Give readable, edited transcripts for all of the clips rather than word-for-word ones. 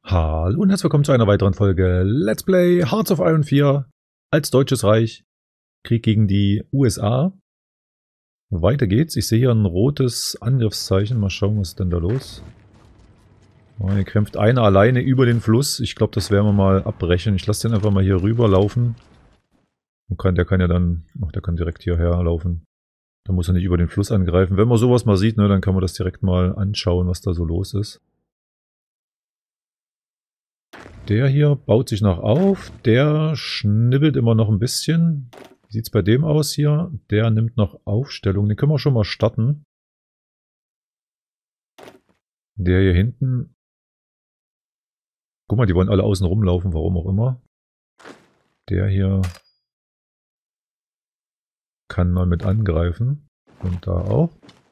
Hallo und herzlich willkommen zu einer weiteren Folge Let's Play Hearts of Iron 4 als Deutsches Reich. Krieg gegen die USA. Weiter geht's. Ich sehe hier ein rotes Angriffszeichen. Mal schauen, was ist denn da los. Oh, hier kämpft einer alleine über den Fluss. Ich glaube, das werden wir mal abbrechen. Ich lasse den einfach mal hier rüber laufen. Der kann ja dann... Ach, der kann direkt hierher laufen. Da muss er nicht über den Fluss angreifen. Wenn man sowas mal sieht, ne, dann kann man das direkt mal anschauen, was da so los ist. Der hier baut sich noch auf. Der schnibbelt immer noch ein bisschen. Wie sieht es bei dem aus hier? Der nimmt noch Aufstellung. Den können wir schon mal starten. Der hier hinten. Guck mal, die wollen alle außen rumlaufen, warum auch immer. Der hier kann mal mit angreifen. Und da auch.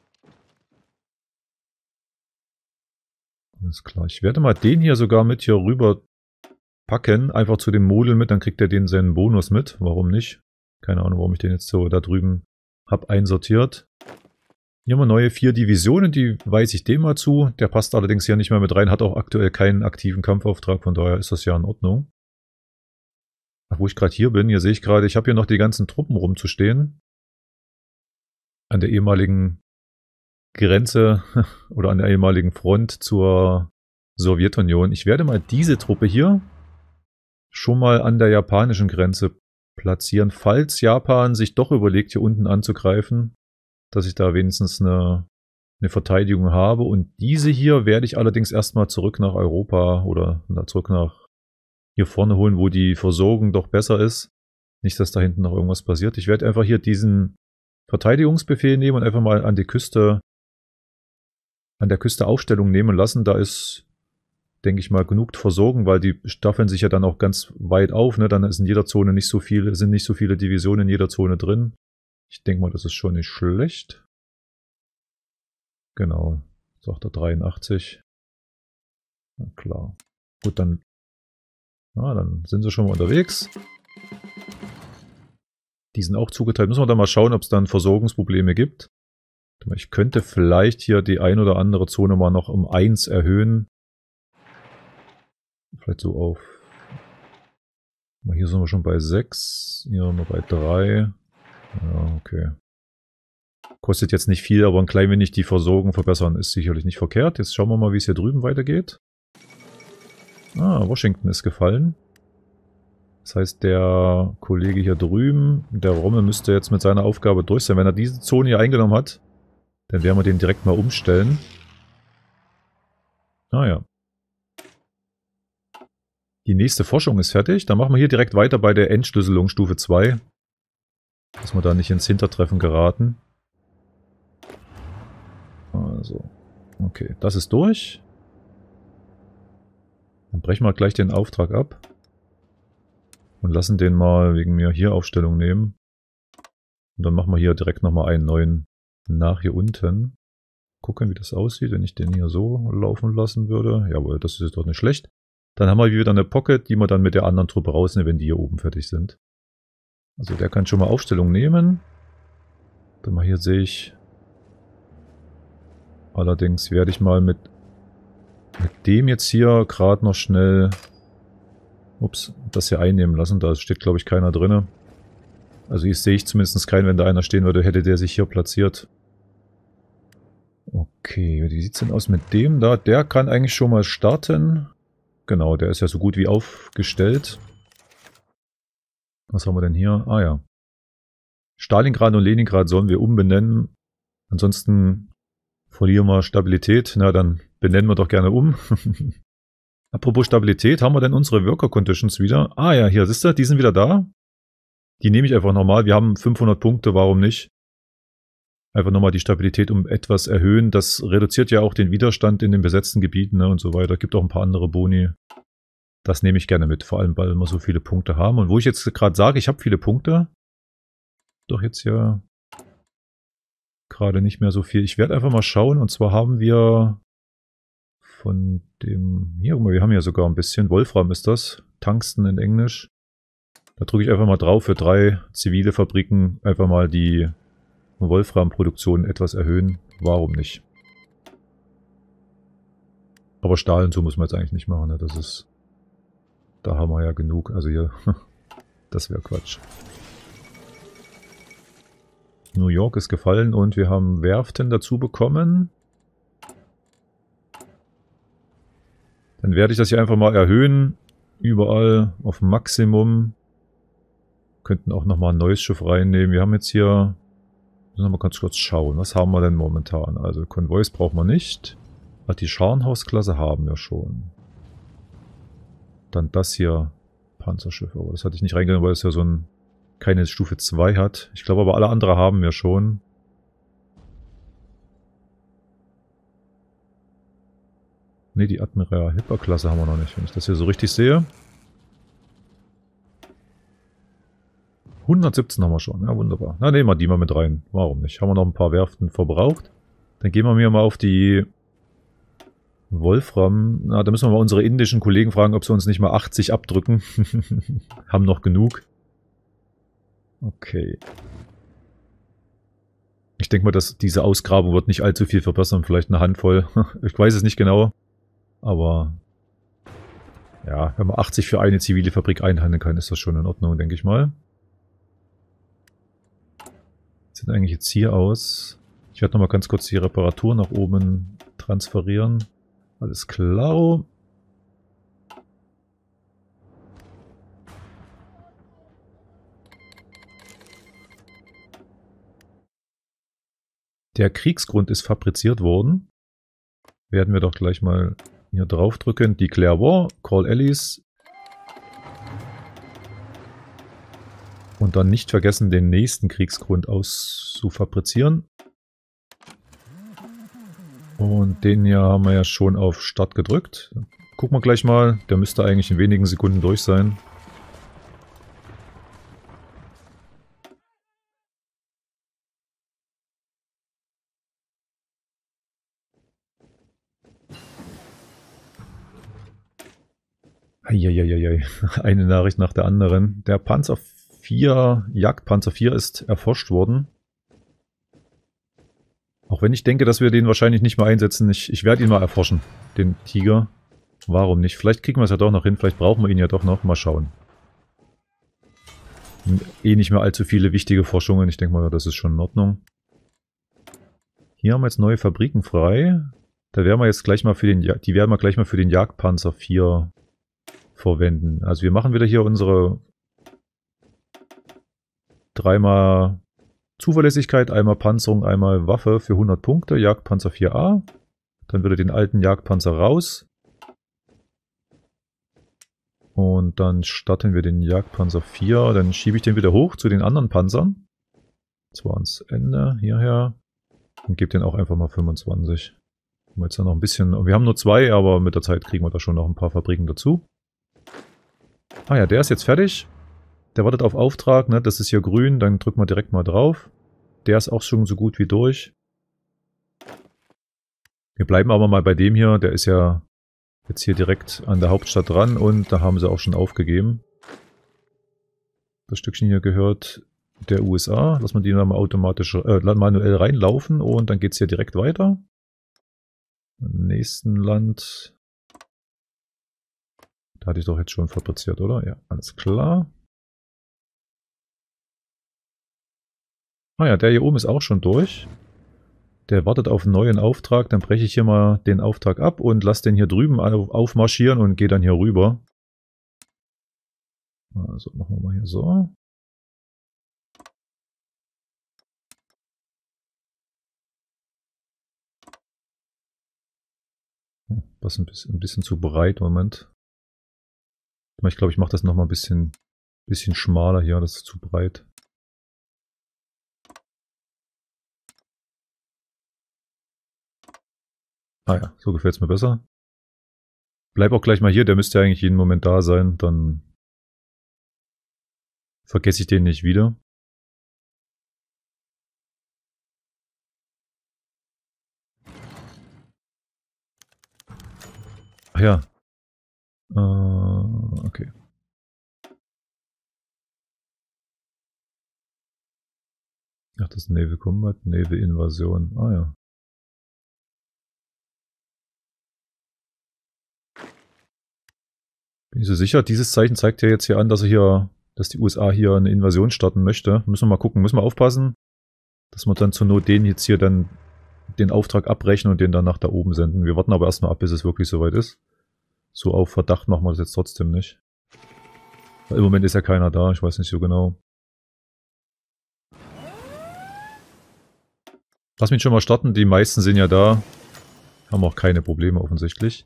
Alles klar. Ich werde mal den hier sogar mit hier rüber packen. Einfach zu dem Model mit, dann kriegt er den seinen Bonus mit. Warum nicht? Keine Ahnung, warum ich den jetzt so da drüben habe einsortiert. Hier haben wir neue 4 Divisionen, die weise ich dem mal zu. Der passt allerdings hier nicht mehr mit rein, hat auch aktuell keinen aktiven Kampfauftrag, von daher ist das ja in Ordnung. Ach, wo ich gerade hier bin, hier sehe ich gerade, ich habe hier noch die ganzen Truppen rumzustehen. An der ehemaligen Grenze oder an der ehemaligen Front zur Sowjetunion. Ich werde mal diese Truppe hier schon mal an der japanischen Grenze platzieren, falls Japan sich doch überlegt, hier unten anzugreifen, dass ich da wenigstens eine Verteidigung habe. Und diese hier werde ich allerdings erstmal zurück nach Europa oder zurück nach hier vorne holen, wo die Versorgung doch besser ist. Nicht, dass da hinten noch irgendwas passiert. Ich werde einfach hier diesen Verteidigungsbefehl nehmen und einfach mal an der Küste Aufstellung nehmen lassen. Da ist, denke ich mal, genug Versorgung, weil die staffeln sich ja dann auch ganz weit auf. Ne? Dann ist in jeder Zone sind nicht so viele Divisionen in jeder Zone drin. Ich denke mal, das ist schon nicht schlecht. Genau, sagt er 83. Na klar. Gut, dann sind sie schon mal unterwegs. Die sind auch zugeteilt. Müssen wir dann mal schauen, ob es dann Versorgungsprobleme gibt. Ich könnte vielleicht hier die ein oder andere Zone mal noch um 1 erhöhen. Vielleicht so auf... Hier sind wir schon bei 6. Hier sind wir bei 3. Ja, okay. Kostet jetzt nicht viel, aber ein klein wenig die Versorgung verbessern ist sicherlich nicht verkehrt. Jetzt schauen wir mal, wie es hier drüben weitergeht. Ah, Washington ist gefallen. Das heißt, der Kollege hier drüben, der Rommel, müsste jetzt mit seiner Aufgabe durch sein. Wenn er diese Zone hier eingenommen hat, dann werden wir den direkt mal umstellen. Ah ja. Die nächste Forschung ist fertig. Dann machen wir hier direkt weiter bei der Entschlüsselung Stufe 2. Dass wir da nicht ins Hintertreffen geraten. Also, okay, das ist durch. Dann brechen wir gleich den Auftrag ab. Und lassen den mal wegen mir hier Aufstellung nehmen. Und dann machen wir hier direkt nochmal einen neuen nach hier unten. Gucken, wie das aussieht, wenn ich den hier so laufen lassen würde. Jawohl, das ist doch nicht schlecht. Dann haben wir wieder eine Pocket, die wir dann mit der anderen Truppe rausnehmen, wenn die hier oben fertig sind. Also der kann schon mal Aufstellung nehmen. Dann mal hier sehe ich... Allerdings werde ich mal mit dem jetzt hier gerade noch schnell... Ups, das hier einnehmen lassen. Da steht, glaube ich, keiner drin. Also hier sehe ich zumindest keinen. Wenn da einer stehen würde, hätte der sich hier platziert. Okay, wie sieht es denn aus mit dem da? Der kann eigentlich schon mal starten. Genau, der ist ja so gut wie aufgestellt. Was haben wir denn hier? Ah ja. Stalingrad und Leningrad sollen wir umbenennen. Ansonsten verlieren wir Stabilität. Na, dann benennen wir doch gerne um. Apropos Stabilität, haben wir denn unsere Worker Conditions wieder? Ah ja, hier, siehst du, die sind wieder da. Die nehme ich einfach nochmal. Wir haben 500 Punkte, warum nicht? Einfach nochmal die Stabilität um etwas erhöhen. Das reduziert ja auch den Widerstand in den besetzten Gebieten, ne, und so weiter. Gibt auch ein paar andere Boni. Das nehme ich gerne mit, vor allem, weil wir so viele Punkte haben. Und wo ich jetzt gerade sage, ich habe viele Punkte, doch jetzt ja gerade nicht mehr so viel. Ich werde einfach mal schauen, und zwar haben wir von dem, hier, guck mal, wir haben ja sogar ein bisschen, Wolfram ist das, Tungsten in Englisch. Da drücke ich einfach mal drauf, für 3 zivile Fabriken einfach mal die Wolfram-Produktion etwas erhöhen. Warum nicht? Aber Stahl und so muss man jetzt eigentlich nicht machen, ne? Das ist... Da haben wir ja genug. Also hier, das wäre Quatsch. New York ist gefallen und wir haben Werften dazu bekommen. Dann werde ich das hier einfach mal erhöhen. Überall auf Maximum. Könnten auch nochmal ein neues Schiff reinnehmen. Wir haben jetzt hier... Müssen wir mal ganz kurz schauen. Was haben wir denn momentan? Also Konvois brauchen wir nicht. Die Scharnhaus-Klasse haben wir schon. Dann das hier. Panzerschiff. Aber das hatte ich nicht reingenommen, weil es ja so ein... keine Stufe 2 hat. Ich glaube aber alle anderen haben wir schon. Ne, die Admiral Hipper-Klasse haben wir noch nicht, wenn ich das hier so richtig sehe. 117 haben wir schon, ja wunderbar. Na, nehmen wir die mal mit rein. Warum nicht? Haben wir noch ein paar Werften verbraucht. Dann gehen wir mal auf die Wolfram. Na, da müssen wir mal unsere indischen Kollegen fragen, ob sie uns nicht mal 80 abdrücken. Haben noch genug. Okay. Ich denke mal, dass diese Ausgrabung wird nicht allzu viel verbessern. Vielleicht eine Handvoll. Ich weiß es nicht genau. Aber ja, wenn man 80 für eine zivile Fabrik einhandeln kann, ist das schon in Ordnung, denke ich mal. Sieht eigentlich jetzt hier aus. Ich werde nochmal ganz kurz die Reparatur nach oben transferieren. Alles klar. Der Kriegsgrund ist fabriziert worden. Werden wir doch gleich mal hier drauf drücken. Declare War, Call Allies. Und dann nicht vergessen, den nächsten Kriegsgrund auszufabrizieren. Und den hier haben wir ja schon auf Start gedrückt. Gucken wir gleich mal. Der müsste eigentlich in wenigen Sekunden durch sein. Eieieiei. Eine Nachricht nach der anderen. Der Panzer 4, Jagdpanzer 4 ist erforscht worden. Auch wenn ich denke, dass wir den wahrscheinlich nicht mehr einsetzen. Ich werde ihn mal erforschen, den Tiger. Warum nicht? Vielleicht kriegen wir es ja doch noch hin. Vielleicht brauchen wir ihn ja doch noch. Mal schauen. Eh nicht mehr allzu viele wichtige Forschungen. Ich denke mal, das ist schon in Ordnung. Hier haben wir jetzt neue Fabriken frei. Da werden wir jetzt gleich mal für den, die werden wir gleich mal für den Jagdpanzer 4 verwenden. Also wir machen wieder hier unsere dreimal Zuverlässigkeit, einmal Panzerung, einmal Waffe für 100 Punkte. Jagdpanzer 4a. Dann würde den alten Jagdpanzer raus. Und dann starten wir den Jagdpanzer 4. Dann schiebe ich den wieder hoch zu den anderen Panzern. Zwar ans Ende, hierher. Und gebe den auch einfach mal 25. Haben wir jetzt noch ein bisschen. Wir haben nur 2, aber mit der Zeit kriegen wir da schon noch ein paar Fabriken dazu. Ah ja, der ist jetzt fertig. Der wartet auf Auftrag, ne? Das ist hier grün, dann drücken wir direkt mal drauf. Der ist auch schon so gut wie durch. Wir bleiben aber mal bei dem hier, der ist ja jetzt hier direkt an der Hauptstadt dran und da haben sie auch schon aufgegeben. Das Stückchen hier gehört der USA. Lass mal die dann mal automatisch, manuell reinlaufen und dann geht es hier direkt weiter. Im nächsten Land. Da hatte ich doch jetzt schon fabriziert, oder? Ja, alles klar. Ah ja, der hier oben ist auch schon durch. Der wartet auf einen neuen Auftrag. Dann breche ich hier mal den Auftrag ab und lasse den hier drüben aufmarschieren und gehe dann hier rüber. Also machen wir mal hier so. Das ist ein bisschen zu breit. Moment. Ich glaube, ich mache das nochmal ein bisschen schmaler hier. Das ist zu breit. Ah ja, so gefällt es mir besser. Bleib auch gleich mal hier. Der müsste ja eigentlich jeden Moment da sein. Dann vergesse ich den nicht wieder. Ach ja. Okay. Ach, das ist Naval Combat, Naval Invasion. Ah ja. Bin ich so sicher, dieses Zeichen zeigt ja jetzt hier an, dass die USA hier eine Invasion starten möchte. Müssen wir mal gucken, müssen wir aufpassen, dass wir dann zur Not den jetzt hier dann den Auftrag abbrechen und den dann nach da oben senden. Wir warten aber erstmal ab, bis es wirklich soweit ist. So auf Verdacht machen wir das jetzt trotzdem nicht. Weil im Moment ist ja keiner da, ich weiß nicht so genau. Lass mich schon mal starten, die meisten sind ja da. Haben auch keine Probleme offensichtlich.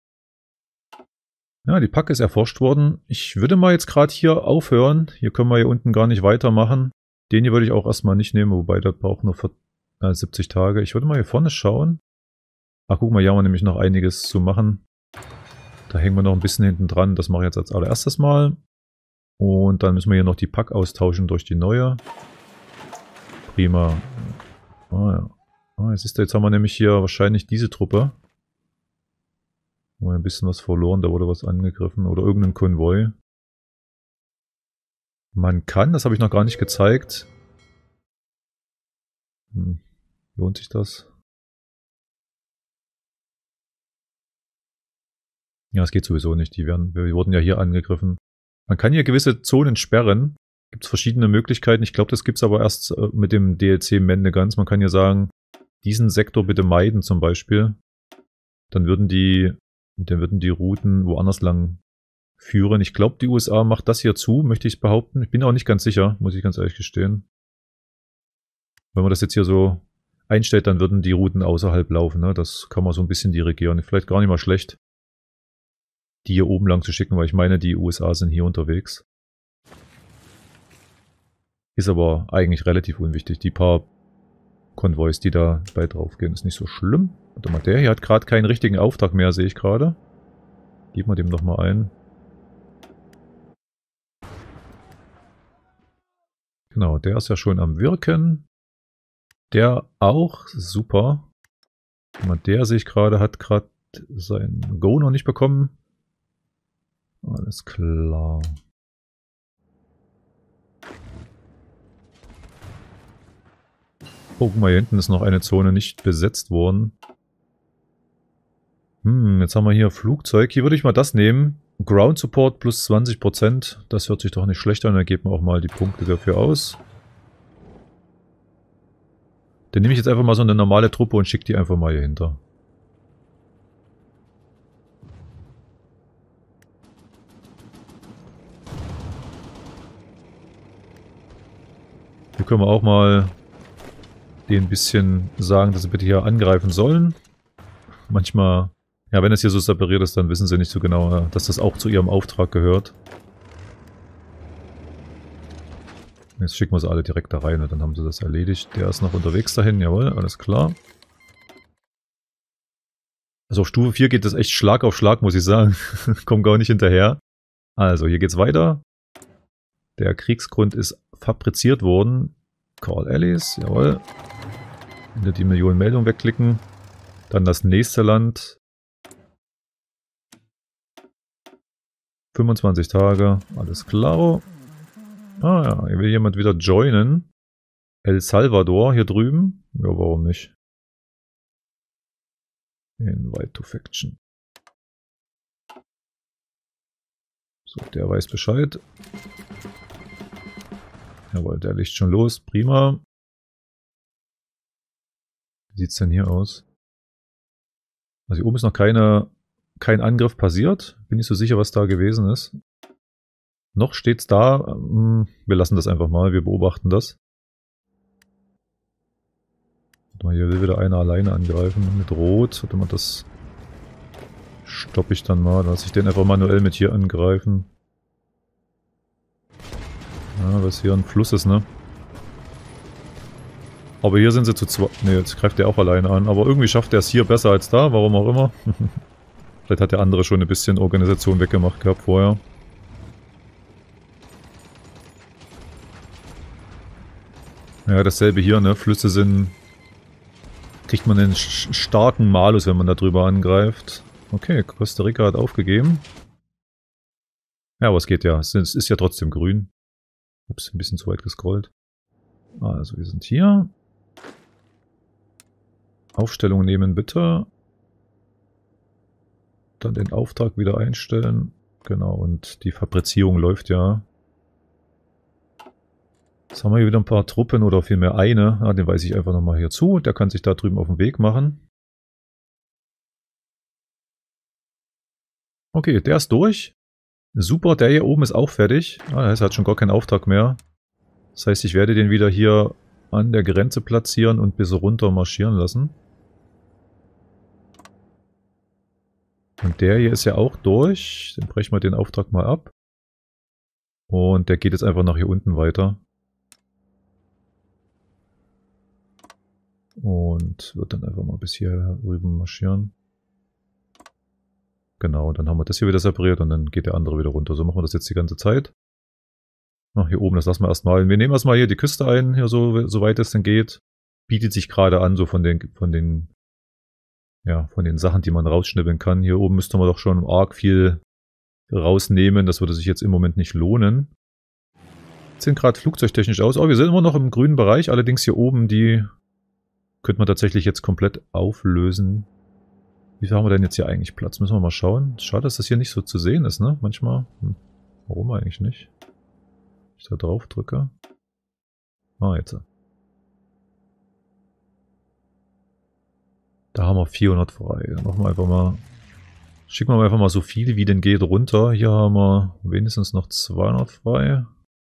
Ja, die Pack ist erforscht worden. Ich würde mal jetzt gerade hier aufhören. Hier können wir hier unten gar nicht weitermachen. Den hier würde ich auch erstmal nicht nehmen, wobei das braucht nur 70 Tage. Ich würde mal hier vorne schauen. Ach, guck mal, hier haben wir nämlich noch einiges zu machen. Da hängen wir noch ein bisschen hinten dran. Das mache ich jetzt als allererstes mal. Und dann müssen wir hier noch die Pack austauschen durch die neue. Prima. Ah ja. Ah, jetzt haben wir nämlich hier wahrscheinlich diese Truppe. Haben wir ein bisschen was verloren, da wurde was angegriffen. Oder irgendein Konvoi. Man kann, das habe ich noch gar nicht gezeigt. Lohnt sich das? Ja, es geht sowieso nicht. Wir wurden ja hier angegriffen. Man kann hier gewisse Zonen sperren. Gibt es verschiedene Möglichkeiten. Ich glaube, das gibt es aber erst mit dem DLC Mendegans. Man kann hier sagen, diesen Sektor bitte meiden zum Beispiel. Dann würden die Routen woanders lang führen. Ich glaube, die USA macht das hier zu, möchte ich behaupten. Ich bin auch nicht ganz sicher, muss ich ganz ehrlich gestehen. Wenn man das jetzt hier so einstellt, dann würden die Routen außerhalb laufen. Ne? Das kann man so ein bisschen dirigieren. Vielleicht gar nicht mal schlecht, die hier oben lang zu schicken, weil ich meine, die USA sind hier unterwegs. Ist aber eigentlich relativ unwichtig. Die paar Konvois, die da bei draufgehen, ist nicht so schlimm. Warte mal, der hier hat gerade keinen richtigen Auftrag mehr, sehe ich gerade. Geben wir dem nochmal ein. Genau, der ist ja schon am Wirken. Der auch, super. Guck mal, der sehe ich gerade, hat gerade sein Go noch nicht bekommen. Alles klar. Oh, guck mal, hier hinten ist noch eine Zone nicht besetzt worden. Jetzt haben wir hier Flugzeug. Hier würde ich mal das nehmen. Ground Support plus 20%. Das hört sich doch nicht schlecht an. Dann geben wir auch mal die Punkte dafür aus. Dann nehme ich jetzt einfach mal so eine normale Truppe und schicke die einfach mal hier hinter. Hier können wir auch mal denen ein bisschen sagen, dass sie bitte hier angreifen sollen. Manchmal, ja, wenn es hier so separiert ist, dann wissen sie nicht so genau, dass das auch zu ihrem Auftrag gehört. Jetzt schicken wir sie alle direkt da rein und dann haben sie das erledigt. Der ist noch unterwegs dahin, jawohl, alles klar. Also auf Stufe 4 geht das echt Schlag auf Schlag, muss ich sagen. Komm gar nicht hinterher. Also, hier geht's weiter. Der Kriegsgrund ist fabriziert worden. Call Allies, jawohl. Hinter die Millionen-Meldung wegklicken. Dann das nächste Land. 25 Tage, alles klar. Ah ja, hier will jemand wieder joinen. El Salvador hier drüben. Ja, warum nicht? Invite to Faction. So, der weiß Bescheid. Jawohl, der liegt schon los. Prima. Wie sieht es denn hier aus? Also hier oben ist noch kein Angriff passiert. Bin nicht so sicher, was da gewesen ist. Noch steht's da. Wir lassen das einfach mal. Wir beobachten das. Hier will wieder einer alleine angreifen mit Rot. Warte mal, das stoppe ich dann mal. Dann lasse ich den einfach manuell mit hier angreifen. Ja, was hier ein Fluss ist, ne? Aber hier sind sie zu zweit. Ne, jetzt greift der auch alleine an. Aber irgendwie schafft er es hier besser als da, warum auch immer. Vielleicht hat der andere schon ein bisschen Organisation weggemacht gehabt vorher. Ja, dasselbe hier, ne? Flüsse sind... Kriegt man einen starken Malus, wenn man da drüber angreift. Okay, Costa Rica hat aufgegeben. Ja, aber es geht ja. Es ist ja trotzdem grün. Ups, ein bisschen zu weit gescrollt. Also, wir sind hier. Aufstellung nehmen bitte. Dann den Auftrag wieder einstellen. Genau, und die Fabrizierung läuft ja. Jetzt haben wir hier wieder ein paar Truppen oder vielmehr eine. Ah, den weise ich einfach nochmal hier zu. Der kann sich da drüben auf den Weg machen. Okay, der ist durch. Super, der hier oben ist auch fertig. Ah, das hat schon gar keinen Auftrag mehr. Das heißt, ich werde den wieder hier an der Grenze platzieren und bis runter marschieren lassen. Und der hier ist ja auch durch. Dann brechen wir den Auftrag mal ab. Und der geht jetzt einfach nach hier unten weiter. Und wird dann einfach mal bis hier rüben marschieren. Genau, dann haben wir das hier wieder separiert und dann geht der andere wieder runter. So machen wir das jetzt die ganze Zeit. Ach, hier oben, das lassen wir erstmal. Wir nehmen erstmal hier die Küste ein, hier so weit es denn geht. Bietet sich gerade an, so von den Sachen, die man rausschnippeln kann. Hier oben müsste man doch schon arg viel rausnehmen. Das würde sich jetzt im Moment nicht lohnen. Sehen gerade flugzeugtechnisch aus. Oh, wir sind immer noch im grünen Bereich. Allerdings hier oben, die könnte man tatsächlich jetzt komplett auflösen. Wie viel haben wir denn jetzt hier eigentlich Platz? Müssen wir mal schauen. Schade, dass das hier nicht so zu sehen ist, ne? Manchmal. Warum eigentlich nicht? Wenn ich da drauf drücke. Ah, jetzt. Da haben wir 400 frei. Dann machen wir einfach mal... Schicken wir einfach mal so viele wie denn geht runter. Hier haben wir wenigstens noch 200 frei.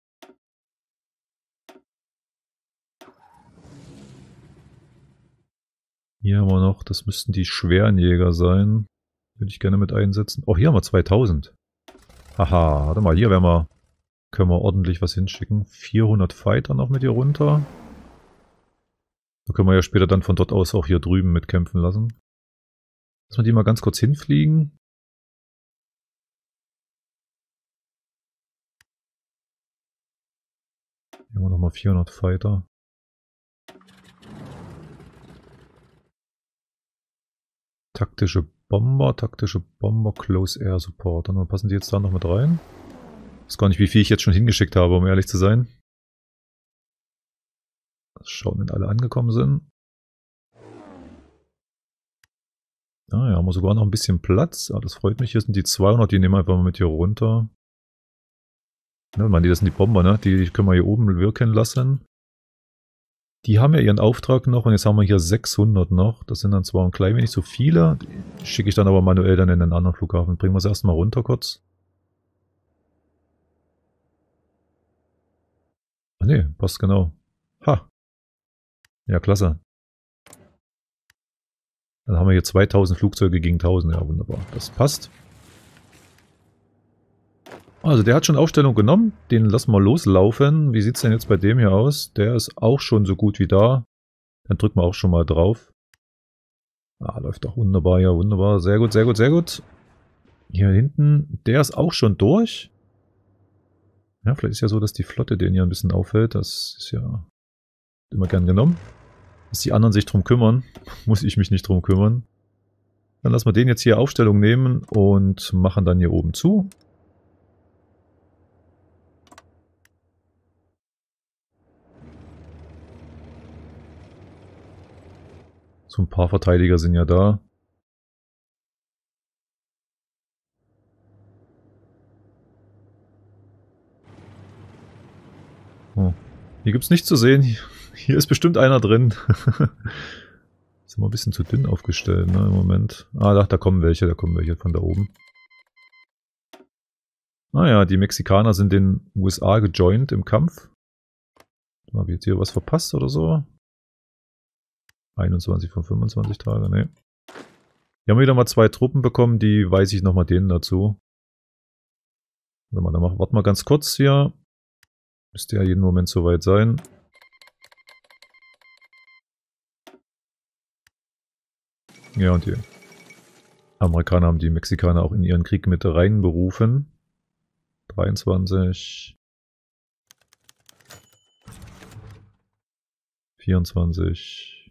Hier haben wir noch, das müssten die schweren Jäger sein. Würde ich gerne mit einsetzen. Oh, hier haben wir 2000. Haha, warte mal, hier können wir ordentlich was hinschicken. 400 Fighter noch mit hier runter. Da können wir ja später dann von dort aus auch hier drüben mitkämpfen lassen. Lassen wir die mal ganz kurz hinfliegen. Hier haben wir nochmal 400 Fighter. Taktische Bomber, Close Air Support. Dann passen die jetzt da noch mit rein. Ich weiß gar nicht, wie viel ich jetzt schon hingeschickt habe, um ehrlich zu sein. Schauen, wenn alle angekommen sind. Ah ja, haben wir sogar noch ein bisschen Platz. Ah, das freut mich. Hier sind die 200, die nehmen wir einfach mal mit hier runter. Ne, man, das sind die Bomber, ne? Die können wir hier oben wirken lassen. Die haben ja ihren Auftrag noch und jetzt haben wir hier 600 noch. Das sind dann zwar ein klein wenig so viele. Die schicke ich dann aber manuell dann in den anderen Flughafen. Bringen wir es erstmal runter kurz. Ach ne, passt genau. Ha. Ja, klasse. Dann haben wir hier 2000 Flugzeuge gegen 1000. Ja, wunderbar. Das passt. Also der hat schon Aufstellung genommen. Den lassen wir loslaufen. Wie sieht es denn jetzt bei dem hier aus? Der ist auch schon so gut wie da. Dann drücken wir auch schon mal drauf. Ah, läuft doch wunderbar. Ja, wunderbar. Sehr gut, sehr gut, sehr gut. Hier hinten, der ist auch schon durch. Ja, vielleicht ist ja so, dass die Flotte den hier ein bisschen aufhält. Das ist ja immer gern genommen. Dass die anderen sich drum kümmern, muss ich mich nicht drum kümmern. Dann lassen wir den jetzt hier Aufstellung nehmen und machen dann hier oben zu. So ein paar Verteidiger sind ja da. Oh. Hier gibt es nichts zu sehen. Hier ist bestimmt einer drin. Ist immer ein bisschen zu dünn aufgestellt, ne, im Moment. Ah, da kommen welche von da oben. Naja, die Mexikaner sind den USA gejoint im Kampf. Habe ich jetzt hier was verpasst oder so? 21 von 25 Tage, ne. Hier haben wir wieder mal 2 Truppen bekommen, die weise ich nochmal denen dazu. Warten wir ganz kurz hier. Müsste ja jeden Moment soweit sein. Ja, und die Amerikaner haben die Mexikaner auch in ihren Krieg mit reinberufen. 23. 24.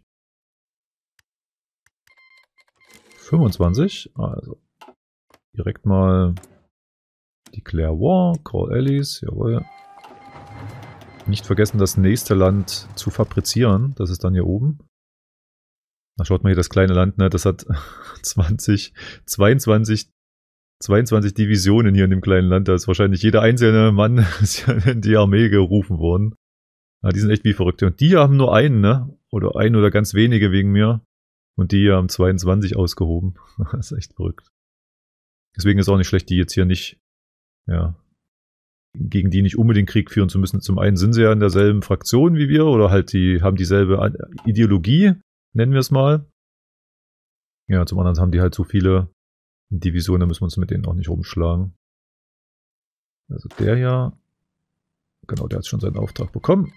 25. Also direkt mal Declare War, Call Allies, jawohl. Nicht vergessen, das nächste Land zu fabrizieren. Das ist dann hier oben. Da schaut mal hier das kleine Land, ne? Das hat 22 22 Divisionen hier in dem kleinen Land. Da ist wahrscheinlich jeder einzelne Mann in die Armee gerufen worden. Ja, die sind echt wie Verrückte. Und die haben nur einen, ne? Oder ganz wenige wegen mir. Und die haben 22 ausgehoben. Das ist echt verrückt. Deswegen ist auch nicht schlecht, die jetzt hier nicht, ja, gegen die nicht unbedingt Krieg führen zu müssen. Zum einen sind sie ja in derselben Fraktion wie wir oder halt die haben dieselbe Ideologie, nennen wir es mal. Ja, zum anderen haben die halt so viele Divisionen, da müssen wir uns mit denen auch nicht rumschlagen. Also der hier, genau, der hat schon seinen Auftrag bekommen.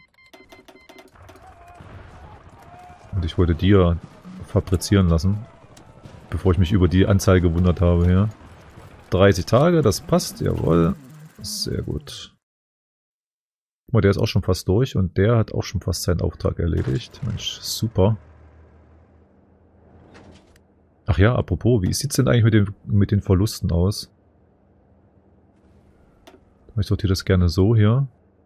Und ich wollte die ja fabrizieren lassen, bevor ich mich über die Anzahl gewundert habe hier. 30 Tage, das passt, jawohl. Sehr gut. Guck mal, der ist auch schon fast durch und der hat auch schon fast seinen Auftrag erledigt. Mensch, super. Ach ja, apropos, wie sieht es denn eigentlich mit den Verlusten aus? Ich sortiere das gerne so hier.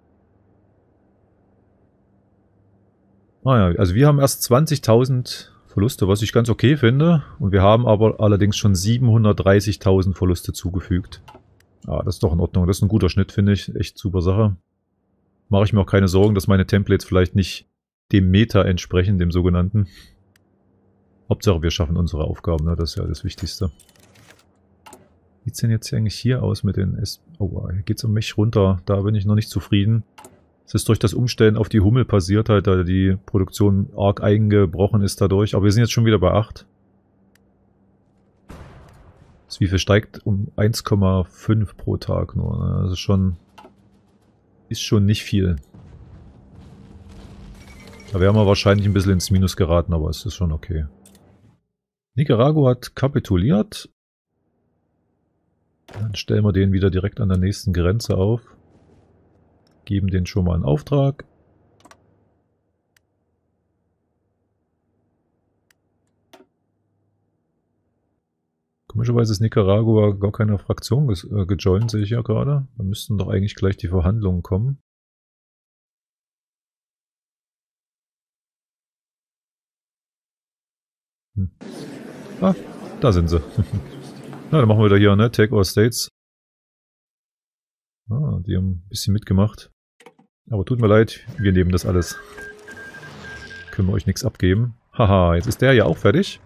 Ah ja, also wir haben erst 20.000 Verluste, was ich ganz okay finde. Und wir haben aber allerdings schon 730.000 Verluste zugefügt. Ah, das ist doch in Ordnung. Das ist ein guter Schnitt, finde ich. Echt super Sache. Mache ich mir auch keine Sorgen, dass meine Templates vielleicht nicht dem Meta entsprechen, dem sogenannten. Hauptsache, wir schaffen unsere Aufgaben, ne? Das ist ja das Wichtigste. Wie sieht es denn jetzt eigentlich hier aus mit den... Oh, hier geht es um mich runter. Da bin ich noch nicht zufrieden. Es ist durch das Umstellen auf die Hummel passiert, halt, da die Produktion arg eingebrochen ist dadurch. Aber wir sind jetzt schon wieder bei 8. Das wie viel steigt um 1,5 pro Tag nur. Ne? Also ist schon nicht viel. Da wären wir wahrscheinlich ein bisschen ins Minus geraten, aber es ist schon okay. Nicaragua hat kapituliert. Dann stellen wir den wieder direkt an der nächsten Grenze auf. Geben den schon mal einen Auftrag. Komischerweise ist Nicaragua gar keine Fraktion gejoint, sehe ich ja gerade. Da müssten doch eigentlich gleich die Verhandlungen kommen. Ah, da sind sie. Na, dann machen wir wieder hier, ne? Take Our States. Ah, die haben ein bisschen mitgemacht. Aber tut mir leid, wir nehmen das alles. Können wir euch nichts abgeben. Haha, jetzt ist der ja auch fertig.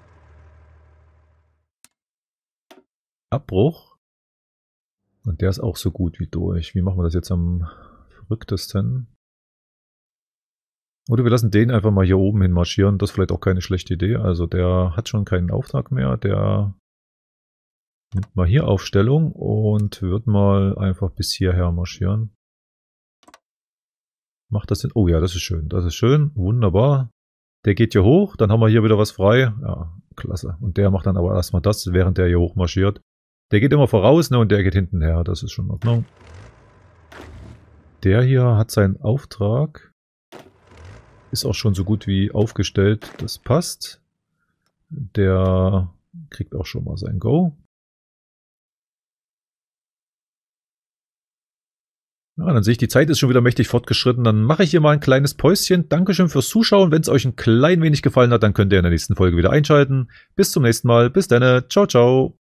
Abbruch. Und der ist auch so gut wie durch. Wie machen wir das jetzt am verrücktesten? Oder wir lassen den einfach mal hier oben hin marschieren. Das ist vielleicht auch keine schlechte Idee. Also der hat schon keinen Auftrag mehr. Der nimmt mal hier Aufstellung und wird mal einfach bis hierher marschieren. Macht das Sinn? Oh ja, das ist schön. Das ist schön. Wunderbar. Der geht hier hoch. Dann haben wir hier wieder was frei. Ja, klasse. Und der macht dann aber erstmal das, während der hier hoch marschiert. Der geht immer voraus, ne, und der geht hinten her. Das ist schon in Ordnung. Der hier hat seinen Auftrag. Ist auch schon so gut wie aufgestellt. Das passt. Der kriegt auch schon mal sein Go. Ja, dann sehe ich, die Zeit ist schon wieder mächtig fortgeschritten. Dann mache ich hier mal ein kleines Päuschen. Dankeschön fürs Zuschauen. Wenn es euch ein klein wenig gefallen hat, dann könnt ihr in der nächsten Folge wieder einschalten. Bis zum nächsten Mal. Bis dann. Ciao, ciao.